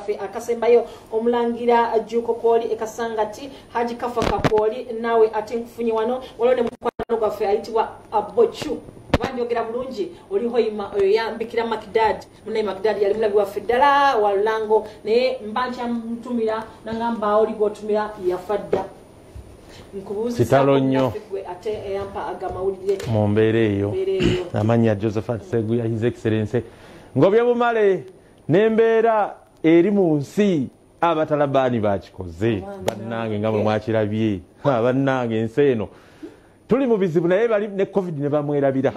kaffe akasembayo omulangira Juko Koli ekasangati Haji Kafa Kapoli nawe ate nkufunye wano walone mukwano gwaffe ayitibwa Abochu bandyogera bulungi oliho yambikira Makdad munaye Makdad yali mulabi waffe ddala walango naye mbancha mtumira nangamba oli gotumira yafadda kitalo nnyo ate eyampa agamawulire mu mbeera eyo amanya Josephat Seguya His Excellency ngobye bumale n'embeera eri mu nsi abatalabani bakikoze bannange nga bwe mwakirabye bannange ensi eno tuli mu bizibu naye bali ne covid ne bamwerabira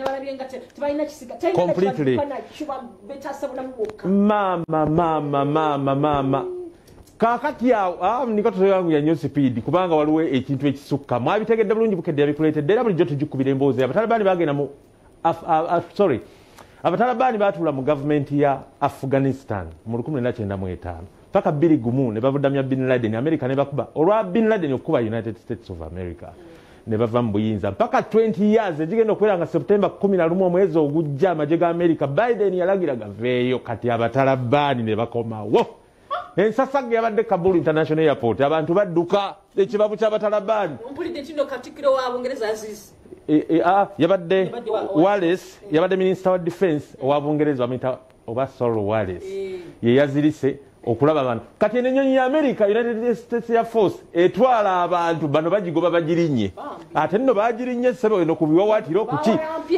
completely mama kakati awo nikoto yangu ya news speed kubanga waliwo ekintu ekisukka mwabitegedde bulungi bukedde yabikuleetedde era bulijjo tujjukubira emboozi abatalabani bagenda mu abatalabani batula mu government ya Afghanistan mu 1995 paka bili gumu ne bavudamya Bin Laden America ne bakuba olwa Bin Laden okuba United States of America ne bava mu buyinza paka 20 years egigenda okwera nga September 11 omwezi ogujja amagye ga America Biden yalagira gaveeyo kati abatalabani ne bakomawo ensasage yabadde Kabul International Airport abantu badduka ekibabu ky'abatalabani ompulidde kino katikiro wa Bungereza Aziz yabadde Wallace yabadde Minister wa Defense owa Bungereza amita oba Solo Wallace ye yazirise okulaba abantu kati ennyonyi ya America United States Air Force etwala abantu bano bagigoba bagirinnye ate nno bagirinye sebo eno kubiwawatiro kuki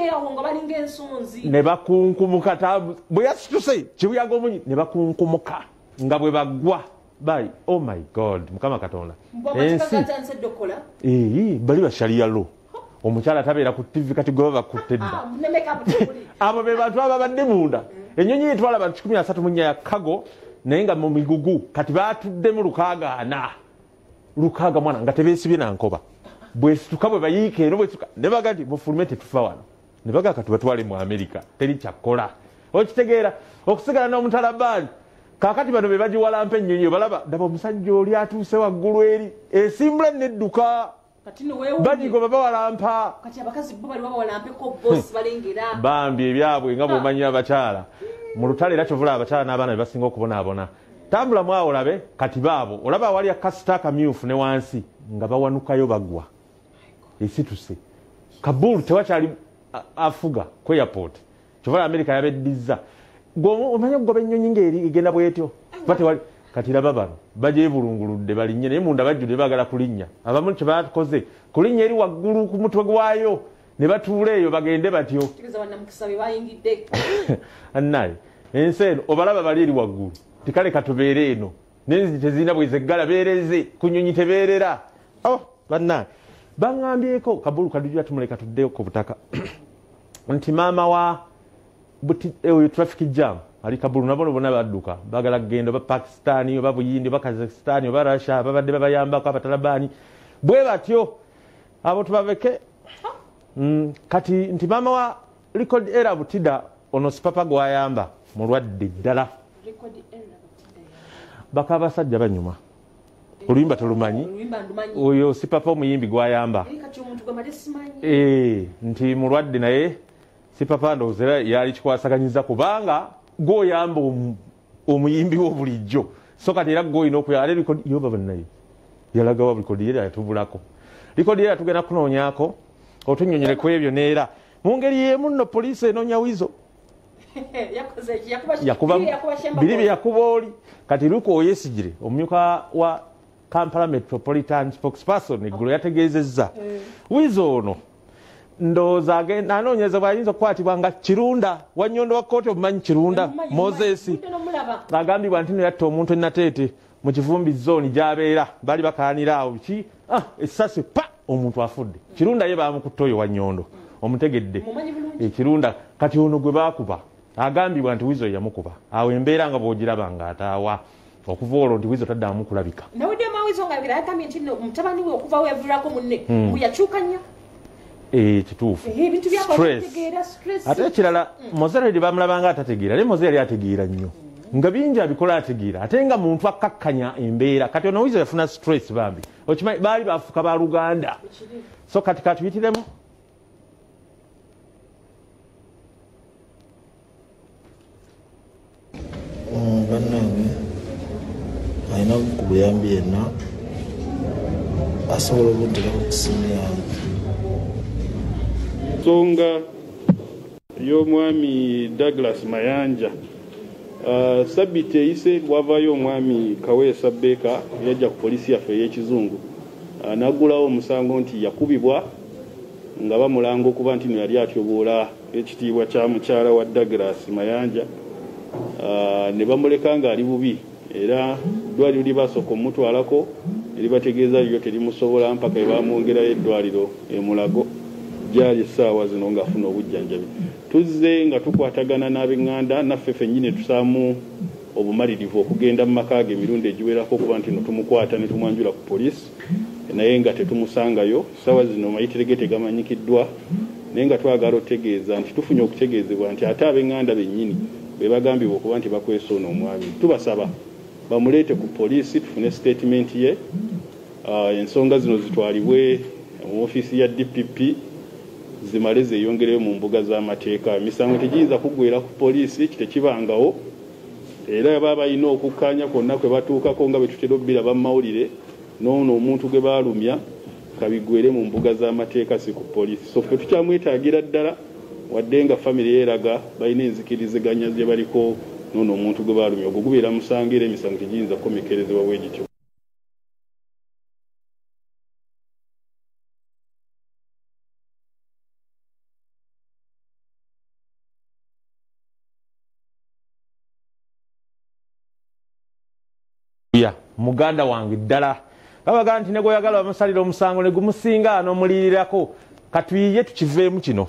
ne bakunkumuka bwe yasituse kibuyaga omunyi ne bakunkumuka nga bwe bagwa bai oh my god mukama katonda ensi bali basharia lo omukyala tabeera ku TV kati goba bakutedda abo be bantu ababadde munda ennyonyi etwala abantu 13 mu nnya ya Kago naye nga mu migugu kati batudde mu lukaaga mwana nga tebeesibye nankoba bwe situka bwe bayiike eno bwe situka ne bagati mufulumete tufa wano ne baga kati batwale mu America teri kyakkola okitegeera okusigala n'omutalabani kakati bano be bagiwalampa ennyonyi balaba ndaba omusajja oli atuuse waggulu eri esimbula nedduka bagigoba bawalampa kati abakazi bo bali bawalampe ko boss balengera bambi ebyabwe nga bw'omanyi abakyala mu lutale era kyovula abakyala n'abaana be basinga okubonaabona tambula mwawo olabe kati baabo olaba awali akasita akamyufu ne wansi nga bawanukayo bagwa esituse Kabul tewakyali afuga ku airport kyovula America yabeddiza omanya okugoba ennyonyi ng'eri egenda bwetyo batewali kati laba bano bagyebulunguludde balinnye naye munda bajjudde baagala kulinnya abamu kye bakoze kulinnya eri waggulu ku mutwe gwayo ne batuula eyo bagende batyo annaye ensi eno obalaba bali eri waggulu tikale katubeere eno n'enzigi tezirina bwezeggala beereze ku nnyonyi tebeerera bannaye baŋŋambyeko Kabulu kadujja tumuleka tuddeyo ku butaka nti maama wa traffic jam ali Kabulu nabo bona badduka bagala genda ba Pakistani oba Buyindi oba Kazakhstani oba Russia babadde babayambako abatalabani bwe batyo abo tubaveke kati nti maama wa record era butida ono sipapa gwayamba mulwadde ddala baka basajja banyuma oluyimba tolumanyi oyo sipapa omuyimbi gwayamba nti mulwadde naye sipapa ndowooza yali kikwasaganyiza kubanga goyamba omuyimbi w'obulijjo so kati era goyina okuyala ate likodi yoba bannaye yalagawa likodi yera yatubulako likodi yera tugenda kunoonyaako otunnyonyere ku ebyo neera mu ngeri y'emu nno poliisi enoonya wizo biri bye yakuba oli kati Luko Oyesigire omumyuka wa Kampala Metropolitan Spokesperson eggulo yategeezezza wizo ono ndowooza agenda anoonyeza bw'ayinza okukwatibwa nga Kirunda Wannyondo wa kkooti obumanyi Kirunda Moses agambibwa nti no yatta omuntu enateete mu Kivumbi zone gy'abeera bali bakaanira awo ki essasi pa omuntu afudde Kirunda ye baamukutte oyo Wannyondo omutegedde Kirunda kati ono gwe baakuba agambibwa nti wizo yamukuba awo embeera nga bw'ogiraba ng'ataawa okuva olwo nti wizo taddamu kulabika nawudde mawizo ng'abira yakamye nti mutabani we okuva we yaviirako munne yakyuka nnyo kituufu stress ate ekirala Mozera eri bamulabanga atategeera naye Mozera yali ategeera nnyo nga bingi abikola ategeera ate nga muntu akkakkanya embeera kati ono wizo yafuna stress bambi okimanyi baali bafuka ba Luganda so kati katuyitiremu bannange alina ku buyambi yenna asobola okunteraku ku ssimu yange. Nsonga y'omwami Douglas Mayanja, Sabiti eyise wavayo omwami Kaweesa Beka yajja ku poliisi yaffe ey'ekizungu n'aggulawo omusango nti yakubibwa nga bamulanga okuba nti yali atyoboola ekitiibwa kya mukyala wa Douglas Mayanja, ne bamuleka ng'ali bubi era eddwaliro libasooka omutwalako eribategeeza lyo terimusobola mpaka ebamwongerayo eddwaliro e Mulago gyali essaawa zino ng'afuna obujjanjabi. Tuzze nga tukwatagana n'ab'eŋŋanda naffe ffennyini tusaamu obumalirivu okugenda mu maka ge emirundi egiwerako okuba nti no tumukwata ne tumwanjula ku poliisi naye nga tetumusangayo. Ssaawa zino mayitirege tegamanyikiddwa naye nga twagala otegeeza nti tufunye okutegeezebwa nti ate ab'eŋŋanda bennyini be bagambibwa okuba nti bakwesoona omwami. Tubasaba bamuleete ku poliisi tufune statement ye, ensonga zino zitwalibwe mu ofiisi ya DPP zimale zeeyongereyo mu mbuga z'amateeka. Emisango tegiyinza kuggwera ku poliisi kitekibangawo, era baba balina okukkaanya kwonna kwe batuukako nga bwe tutera obbiraba mu mawulire n'ono omuntu gwe baalumya kabigwere mu mbuga z'amateeka si ku poliisi. So ffe tukyamwetaagira ddala wadde nga famire yeeraga balina enzikiriziganya gye baliko n'ono omuntu gwe baalumya. Ogwo gubeera musango era emisango tegiyinza kukomekerezebwa bwe gityo. Muganda wange ddala babaga nti negoyagala bamusalira omusango ne gumusinga n'omulirirako katuyiye tukiveemu kino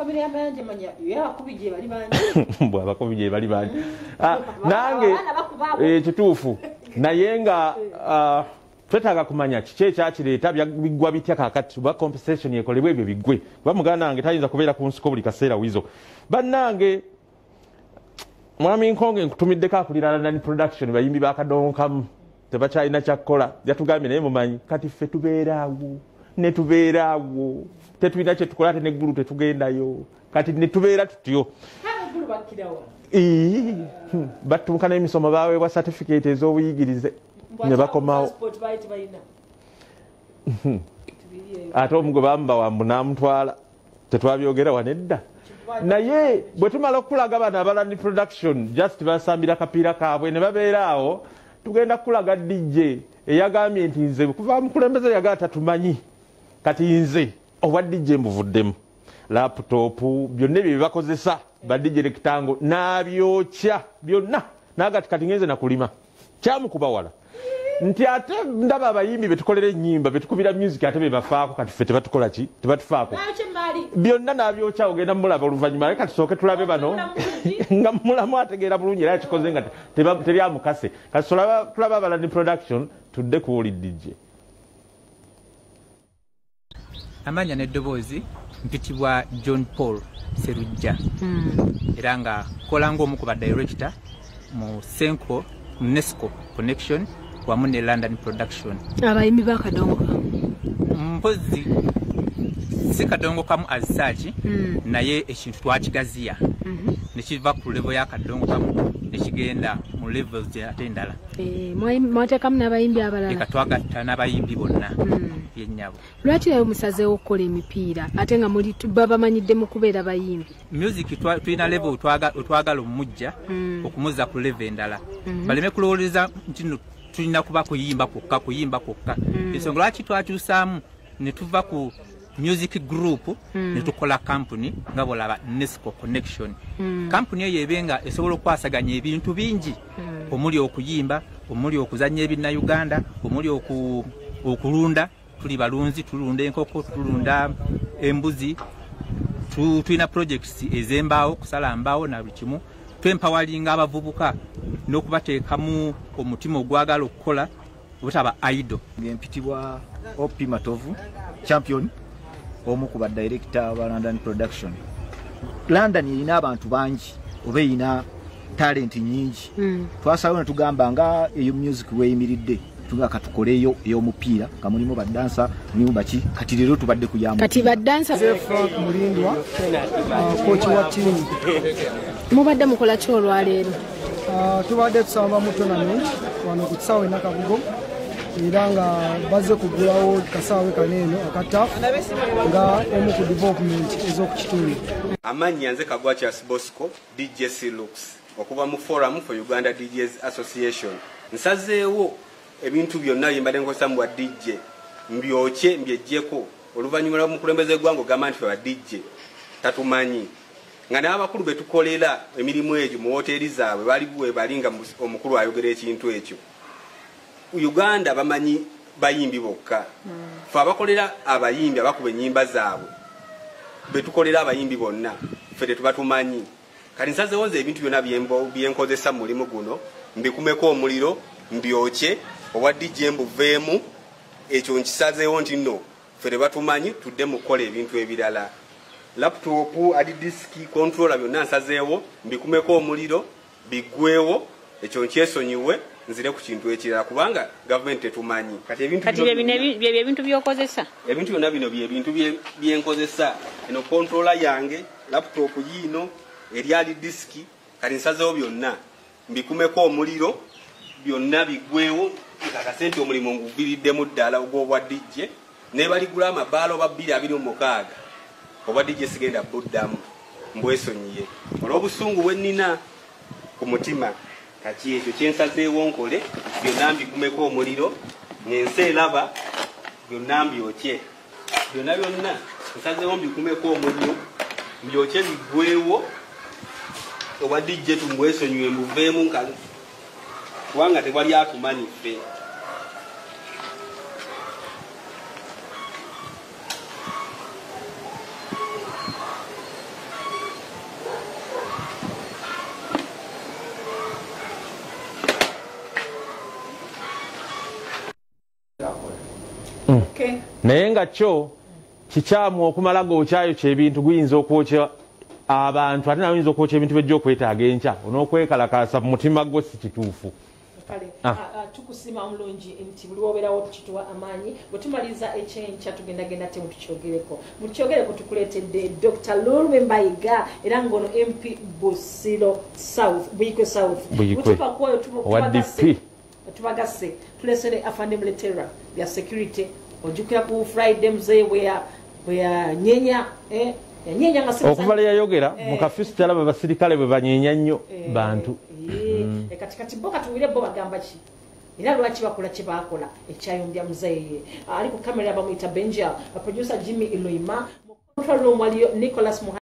bwabakubi gye bali bangi nange kituufu naye nga twetaaga kumanya kiki ekyakireeta biggwa bitya kakati oba compensation ekolebwa ebyo biggwe kuba muganda wange tayinza kubeera ku nsiko buli kaseera wizo. Bannange mwami Nkonge nkutumiddeko akulira London Production bayimbi bakadongo kamu tebakyalina kyakkola yatugambye naye mumanyi kati ffe tubeeraawo ne tubeeraawo tetulina kyetukola ate neggulu tetugendayo kati ne tubeera tutyo batuuka n'emisomo baweebwa certificate ez'obuyigirize ne bakomawo ate omu gwe bamubawambu n'amutwala tetwabyogera wanedda. Naye bwe tumala okulaga bano abalandi production just basambira kapiira kaabwe ne babeera awo tugenda kulaga DJ eyagambye nti nze kuva mukulembeze yagala tatumanyi kati nze owa DJ mbuvuddemu laptop byonna ebyo byebakozesa ba DJ Rectangle n'abyokya byonna nagati kati ngenze nakulima kyamukuba wala nti ate ndaba abayimbi betukolera ennyimba betukubira music ate bebafaako kati ffe tebatukola ki tebatufaako byonna n'abyokya ogenda mulaba oluvannyuma naye kati tusooke tulabe bano nga mulamu ategeera bulungi era yakikoze nga tebyamukase kati tulaba abalandi production tudde ku oli DJ. Amanya n'eddoboozi mpitibwa John Paul Serujja era nga kola ng'omu ku badirector mu Senko UNESCO Connection wamu ne London Production. Abayimbi bakadongo mpozi si kadongo kamu azisaki naye ekintu twakigaziya nekiva ku level ya kadongo kamu nekigenda mu levels ate endala. Mwatekamu n'abayimbi abalala ekatwagatta n'abayimbi bonna yennyabo. Lwaki nayo musazeewo okukola emipiira ate nga muli babamanyidde mu kubeera bayimbi? Music tulina level otwagala omujja okumuza ku level endala baleme kulowoleza nti tulina kuba kuyimba kwokka ensonga lwaki twakyusaamu ne tuva ku music group ne tukola company nga bolaba UNESCO Connection. Company eyo ebenga esobola okwasaganya ebintu bingi omuli okuyimba omuli okuzanya ebinna Uganda omuli okulunda tuli balunzi tulunda enkoko tulunda embuzi tulina projects ezembaawo kusala mbaawo na buli kimu twempawalinga abavubuka n'okubateekamu omutima ogwagala okukola obutaba idol. Mpitibwa Opi Matovu champion omu ku badirector ba London Production. London erina abantu bangi oba erina talent nyingi twasawo ne tugamba nga eyo music weyimiridde tuga katukoleyo ey'omupiira nga mulimu badansa mulimu baki kati leero tubadde kuyamba kati badansa Frank Mulindwa coach wa team mubadde mukola ki olwaleero? Tubadde tusamba mu tournament wano ku kisaawe Nakabugo era nga bazze kugulawo kasaawe kaneeno akatafu nga omu ku development ez'okukitundu. Amannya nze Kagwa Charles Bosco DJC Lux okuva mu Forum for Uganda DJs Association. Nsazeewo ebintu byonna byembadde nkozesa mu DJ mbyoche mbyejjeko oluvannyuma lw'omukulembeze gw'eggwanga ogamba nti ba DJ tatumanyi nga n'abakulu betukolera emirimu egyo mu woteeri zaabwe bali balinga omukulu ayogera ekintu ekyo. Uganda bamanyi bayimbi bokka. Fe abakolera abayimbi abakuba ennyimba zaabwe betukolera abayimbi bonna ffe tetubatumanyi. Kati nsazeewo nze ebintu byonna byenkozesa mu mulimu guno mbikumeko omuliro mbyoche obwa DJ mbuveemu ekyo nkisazeewo nti nno ffe tebatumanyi tudde mu kukola ebintu ebirala. Laptop adi diski controller byonna nsazeewo mbikumeko omuliro biggweewo ekyo nkyesonyiwe nzire ku kintu ekirala kubanga government tetumanyi. Kati ebintu byokozesa ebintu byonna bino byebintu byenkozesa eno controller yange laptop yino eryali diski kati nsazeewo byonna mbikumeko omuliro byonna biggweewo nkakase nti omulimu nguviriddemu ddala ogw'obwa DJ ne baligula amabaalo ba 226 obwa DJ sigenda buddamu mbwesonyiye olw'obusungu bwe nnina ku mutima. Kati ekyo kyensazeewo nkole byonna mbikumeko omuliro ng'ensi eraba byonna mbyoche byonna nsazeewo mbikumeko omuliro mbyoche biggweewo obwa DJ tumbwesonyiwe mbuveemu kubanga tewali atumanyi ffe. Naye nga kyo kikyamu okumala gookyayo kyebintu guyinza okwokya abantu ate nawe oyinza okwokya ebintu bejja okwetaaga enkya on'okwekalakaasa mu mutima gwo si kituufu. Tukusima omulungi nti buli wobeerawo tukituwa amaanyi bwe tumaliza ekyenkya tugendagenda te mukyogereko tukuleetedde Dr. Lulwe Mbayiga era ng'ono MP Busiro South Buyikwe South butupakwayo tubagase tulesere afande mletera bya security ojukira ku Friday mzee bwe nyenya okuva le yayogera mu kafisi talaba basirikale bwe banyeenya nnyo bantu katikati boka tuwire bo bagamba ki era lwaki bakola kye bakola ekyayombya muzeye ali ku kamera bamuyita Benja producer Jimmy Iloima mu control room waliyo Nicholas